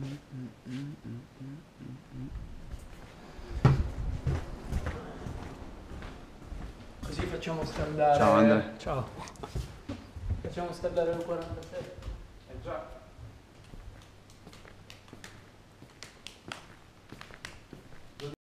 Così facciamo scaldare. Ciao Andrea. Ciao. Facciamo scaldare un 46. Già.